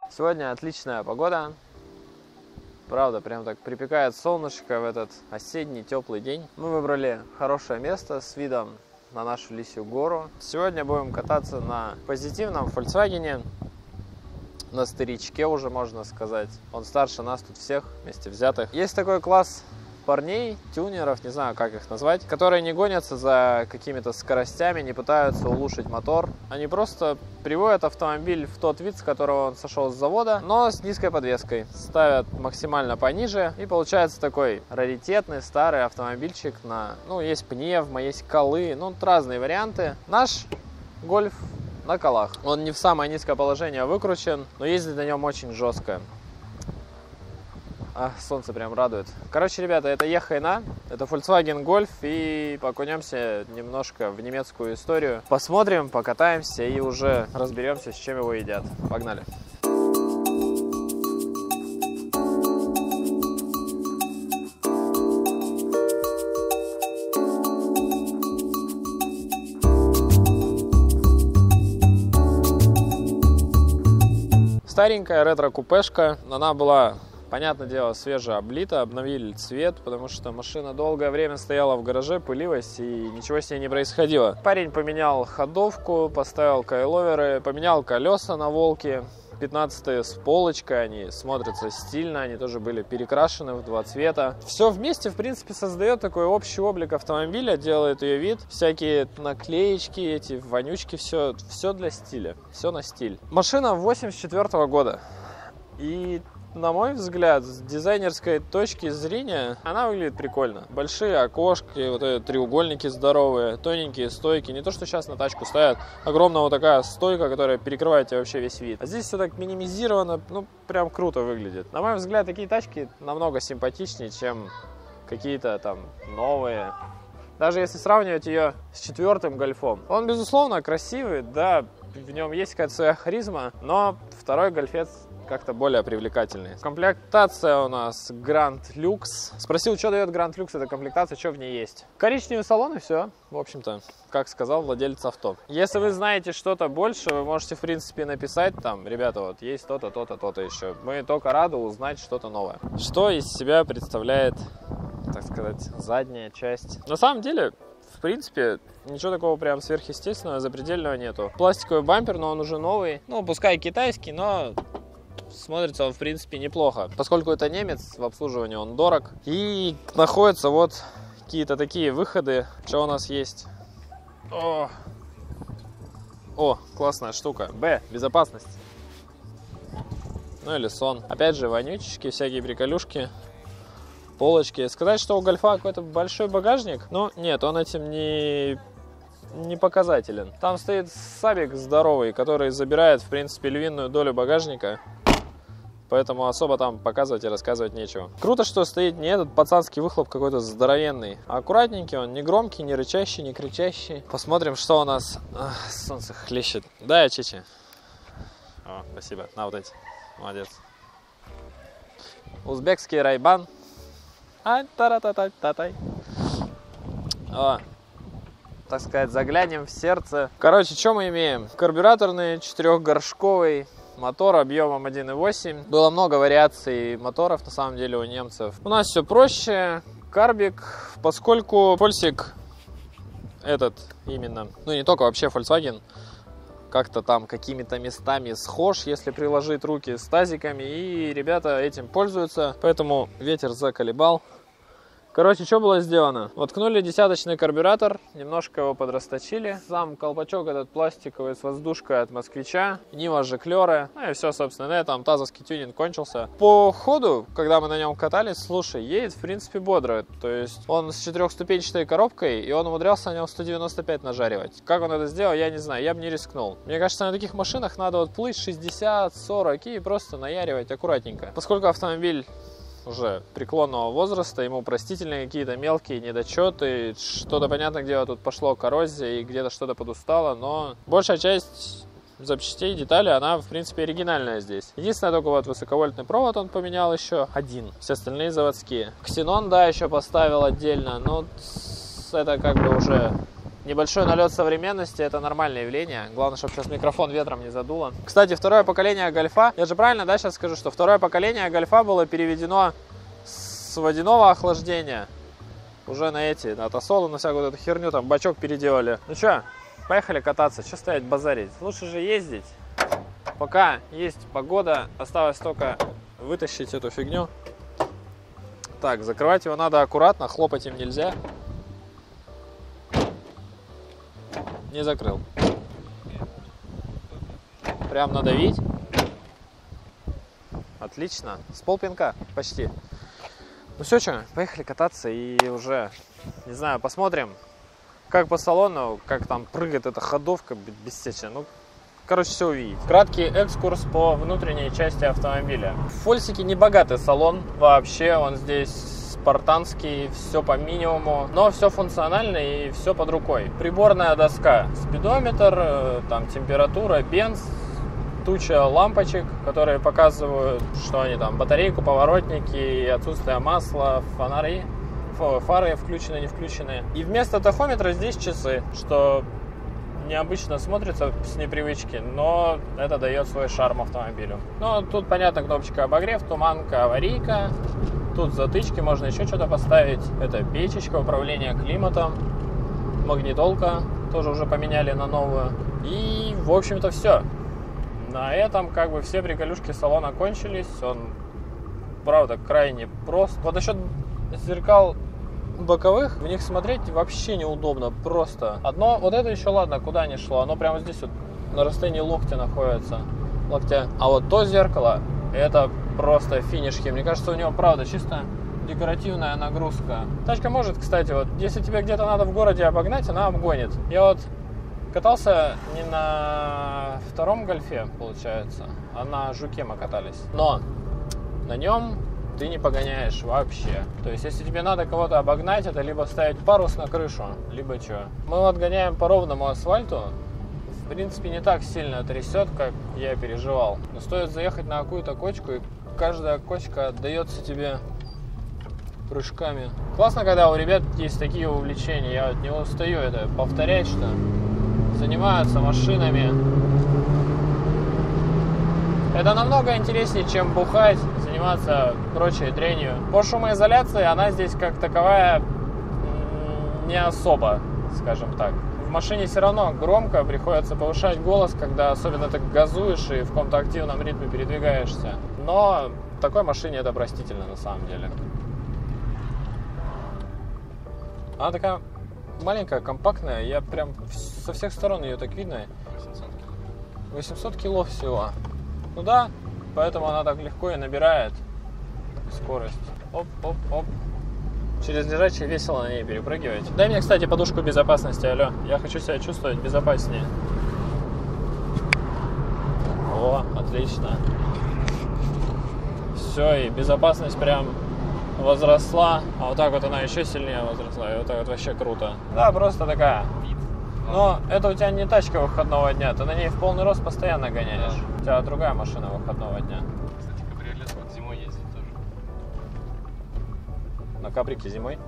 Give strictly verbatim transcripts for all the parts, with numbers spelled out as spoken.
Сегодня отличная погода. Правда, прям так припекает солнышко в этот осенний теплый день. Мы выбрали хорошее место с видом на нашу Лисью гору. Сегодня будем кататься на позитивном Volkswagen, на старичке уже можно сказать. Он старше нас тут всех вместе взятых. Есть такой класс парней, тюнеров, не знаю, как их назвать, которые не гонятся за какими-то скоростями, не пытаются улучшить мотор. Они просто приводят автомобиль в тот вид, с которого он сошел с завода, но с низкой подвеской. Ставят максимально пониже, и получается такой раритетный старый автомобильчик на, ну, есть пневмо, есть колы, ну, разные варианты. Наш Гольф на колах. Он не в самое низкое положение выкручен, но ездить на нем очень жестко. А, солнце прям радует. Короче, ребята, это Ехайна, это Volkswagen Golf, и окунемся немножко в немецкую историю. Посмотрим, покатаемся и уже разберемся, с чем его едят. Погнали! Старенькая ретро-купешка, она была, понятное дело, свежеоблита, обновили цвет, потому что машина долгое время стояла в гараже, пылилась и ничего с ней не происходило. Парень поменял ходовку, поставил кайловеры, поменял колеса на Волке, пятнадцатые с полочкой, они смотрятся стильно, они тоже были перекрашены в два цвета. Все вместе, в принципе, создает такой общий облик автомобиля, делает ее вид. Всякие наклеечки, эти вонючки, все, все для стиля, все на стиль. Машина восемьдесят четвёртого года. И, на мой взгляд, с дизайнерской точки зрения, она выглядит прикольно. Большие окошки, вот эти треугольники здоровые, тоненькие стойки. Не то, что сейчас на тачку ставят. Огромная вот такая стойка, которая перекрывает тебе вообще весь вид. А здесь все так минимизировано, ну, прям круто выглядит. На мой взгляд, такие тачки намного симпатичнее, чем какие-то там новые. Даже если сравнивать ее с четвертым Гольфом. Он, безусловно, красивый, да, в нем есть какая-то своя харизма, но второй Гольфец как-то более привлекательный. Комплектация у нас Grand Lux. Спросил, что дает Grand Lux, эта комплектация, что в ней есть. Коричневый салон и все, в общем-то, как сказал владелец авто. Если вы знаете что-то больше, вы можете, в принципе, написать там, ребята, вот есть то-то, то-то, то-то еще. Мы только рады узнать что-то новое. Что из себя представляет, так сказать, задняя часть? На самом деле, в принципе, ничего такого прям сверхъестественного, запредельного нету. Пластиковый бампер, но он уже новый. Ну, пускай китайский, но смотрится он, в принципе, неплохо. Поскольку это немец, в обслуживании он дорог. И находятся вот какие-то такие выходы. Что у нас есть? О, О классная штука. Б, безопасность. Ну или сон. Опять же, вонючечки, всякие приколюшки. Полочки. Сказать, что у Гольфа какой-то большой багажник? Ну, нет, он этим не... не показателен. Там стоит сабик здоровый, который забирает, в принципе, львиную долю багажника. Поэтому особо там показывать и рассказывать нечего. Круто, что стоит не этот пацанский выхлоп какой-то здоровенный, а аккуратненький он, не громкий, не рычащий, не кричащий. Посмотрим, что у нас. Ах, солнце хлещет. Да, Чичи. О, спасибо. На вот эти. Молодец. Узбекский райбан. Ай, та-та-та-та-тай. О, так сказать, заглянем в сердце. Короче, что мы имеем? Карбюраторный четырехгоршковый мотор объемом один и восемь. Было много вариаций моторов, на самом деле, у немцев. У нас все проще. Карбик, поскольку Польсик этот именно, ну не только, вообще Volkswagen, как-то там какими-то местами схож, если приложить руки с тазиками, и ребята этим пользуются, поэтому ветер заколебал. Короче, что было сделано? Воткнули десяточный карбюратор, немножко его подрасточили. Сам колпачок этот пластиковый с воздушкой от Москвича, Нива Жеклера. Ну и все, собственно, на этом тазовский тюнинг кончился. По ходу, когда мы на нем катались, слушай, едет в принципе бодро. То есть он с четырехступенчатой коробкой, и он умудрялся на нем сто девяносто пять нажаривать. Как он это сделал, я не знаю, я бы не рискнул. Мне кажется, на таких машинах надо вот плыть шестьдесят сорок и просто наяривать аккуратненько. Поскольку автомобиль уже преклонного возраста, ему простительные какие-то мелкие недочеты, что-то понятно, где тут пошло коррозия и где-то что-то подустало, но большая часть запчастей, деталей, она в принципе оригинальная здесь. Единственное, только вот высоковольтный провод он поменял еще один, все остальные заводские. Ксенон, да, еще поставил отдельно, но это как бы уже Небольшой налет современности – это нормальное явление. Главное, чтобы сейчас микрофон ветром не задуло. Кстати, второе поколение Гольфа, я же правильно, да, сейчас скажу, что второе поколение Гольфа было переведено с водяного охлаждения уже на эти, на тосолы, на всякую эту херню, там бачок переделали. Ну что, поехали кататься, что стоять базарить? Лучше же ездить. Пока есть погода, осталось только вытащить эту фигню. Так, закрывать его надо аккуратно, хлопать им нельзя. Не закрыл. Прям надавить. Отлично. С полпинка почти. Ну все, что, поехали кататься и уже, не знаю, посмотрим, как по салону, как там прыгает эта ходовка бесстечная. Ну, короче, все увидеть. Краткий экскурс по внутренней части автомобиля. В Фольсике не богатый салон вообще, он здесь спартанский, все по минимуму, но все функционально и все под рукой. Приборная доска, спидометр, там температура, бенз, туча лампочек, которые показывают, что они там, батарейку, поворотники, отсутствие масла, фонари, фары включены, не включены. И вместо тахометра здесь часы, что необычно смотрится с непривычки, но это дает свой шарм автомобилю. Ну, тут понятно, кнопочка обогрев, туманка, аварийка. Тут затычки, можно еще что-то поставить. Это печечка, управление климатом, магнитолка, тоже уже поменяли на новую. И, в общем-то, все. На этом как бы все приколюшки салона кончились. Он, правда, крайне прост. Вот насчет зеркал боковых, в них смотреть вообще неудобно, просто. Одно, вот это еще ладно, куда ни шло, оно прямо здесь вот на расстоянии локтя находится. Локтя. А вот то зеркало, это просто финишки. Мне кажется, у него, правда, чисто декоративная нагрузка. Тачка может, кстати, вот, если тебе где-то надо в городе обогнать, она обгонит. Я вот катался не на втором Гольфе, получается, а на Жуке мы катались. Но на нем ты не погоняешь вообще. То есть, если тебе надо кого-то обогнать, это либо ставить парус на крышу, либо что. Мы вот гоняем по ровному асфальту. В принципе, не так сильно трясет, как я переживал. Но стоит заехать на какую-то кочку, и каждая кочка отдается тебе прыжками. Классно, когда у ребят есть такие увлечения. Я вот не устаю это повторять, что занимаются машинами. Это намного интереснее, чем бухать, заниматься прочей дрянью. По шумоизоляции она здесь как таковая не особо, скажем так. В машине все равно громко, приходится повышать голос, когда особенно ты газуешь и в каком-то активном ритме передвигаешься. Но в такой машине это простительно на самом деле. Она такая маленькая, компактная, я прям со всех сторон ее так видно. восемьсот кило всего. Ну да, поэтому она так легко и набирает скорость. Оп-оп-оп. Через лежачий весело на ней перепрыгивать. Дай мне, кстати, подушку безопасности, алло. Я хочу себя чувствовать безопаснее. О, отлично. Все, и безопасность прям возросла. А вот так вот она еще сильнее возросла. И вот так вот вообще круто. Да, просто такая. Но это у тебя не тачка выходного дня. Ты на ней в полный рост постоянно гоняешь. Да. У тебя другая машина выходного дня. Кстати, кабриолет вот зимой ездит тоже. На кабрике зимой?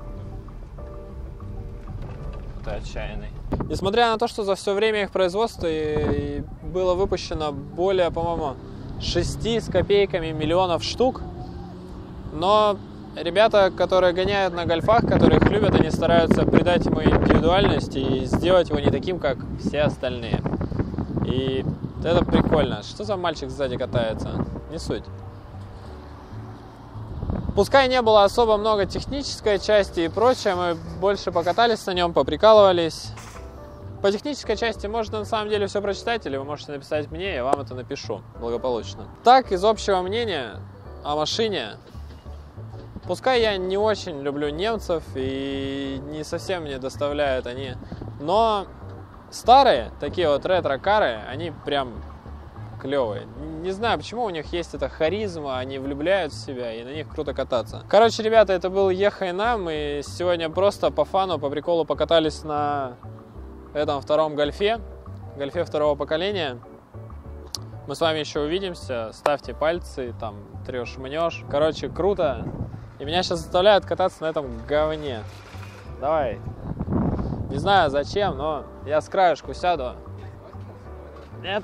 Ты отчаянный. Несмотря на то, что за все время их производства и было выпущено более, по-моему, шести с копейками миллионов штук, но ребята, которые гоняют на гольфах, которые их любят, они стараются придать ему индивидуальность и сделать его не таким, как все остальные. И это прикольно. Что за мальчик сзади катается? Не суть. Пускай не было особо много технической части и прочее, мы больше покатались на нем, поприкалывались. По технической части можно на самом деле все прочитать, или вы можете написать мне, я вам это напишу благополучно. Так, из общего мнения о машине, пускай я не очень люблю немцев и не совсем мне доставляют они, но старые, такие вот ретро-кары, они прям клевые. Не знаю, почему у них есть эта харизма, они влюбляют в себя, и на них круто кататься. Короче, ребята, это был Ехай нам, и сегодня просто по фану, по приколу покатались на этом втором гольфе, гольфе второго поколения. Мы с вами еще увидимся, ставьте пальцы, там, трешь, мнешь. Короче, круто. И меня сейчас заставляют кататься на этом говне. Давай. Не знаю зачем, но я с краешку сяду. Нет.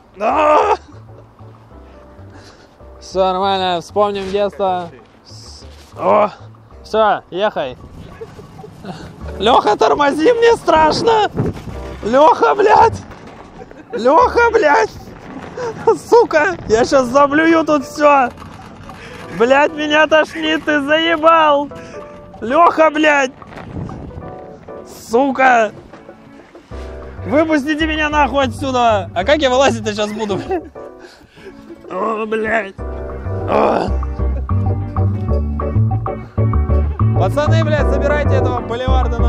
Все нормально, вспомним детство. О, все, ехай. Леха, тормози, мне страшно. Леха, блядь. Леха, блядь. Сука, я сейчас заблюю тут все. Блядь, меня тошнит, ты заебал. Леха, блядь. Сука. Выпустите меня нахуй отсюда. А как я вылазить-то сейчас буду? О, блядь. О. Пацаны, блядь, забирайте этого боливарда.